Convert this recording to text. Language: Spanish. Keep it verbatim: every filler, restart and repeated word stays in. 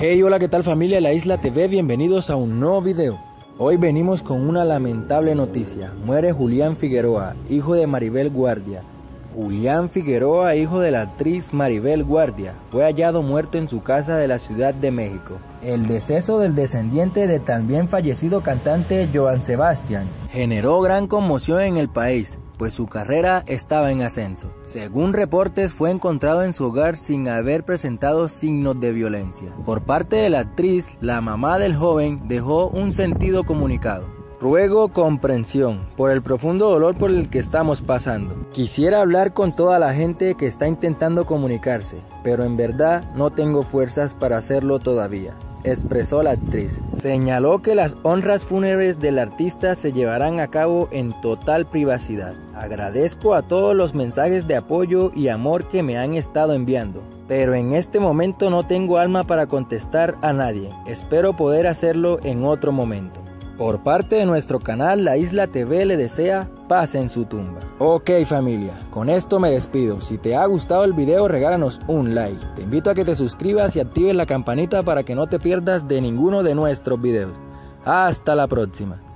Hey, hola, ¿qué tal familia de La Isla T V? Bienvenidos a un nuevo video. Hoy venimos con una lamentable noticia. Muere Julián Figueroa, hijo de Maribel Guardia. Julián Figueroa, hijo de la actriz Maribel Guardia, fue hallado muerto en su casa de la Ciudad de México. El deceso del descendiente de también fallecido cantante Joan Sebastián generó gran conmoción en el país, pues su carrera estaba en ascenso. Según reportes, fue encontrado en su hogar sin haber presentado signos de violencia. Por parte de la actriz, la mamá del joven dejó un sentido comunicado: ruego comprensión por el profundo dolor por el que estamos pasando. Quisiera hablar con toda la gente que está intentando comunicarse, pero en verdad no tengo fuerzas para hacerlo todavía, expresó la actriz. Señaló que las honras fúnebres del artista se llevarán a cabo en total privacidad. Agradezco a todos los mensajes de apoyo y amor que me han estado enviando, pero en este momento no tengo alma para contestar a nadie. Espero poder hacerlo en otro momento. Por parte de nuestro canal, La Isla T V le desea paz en su tumba. Ok familia, con esto me despido. Si te ha gustado el video, regálanos un like. Te invito a que te suscribas y actives la campanita para que no te pierdas de ninguno de nuestros videos. Hasta la próxima.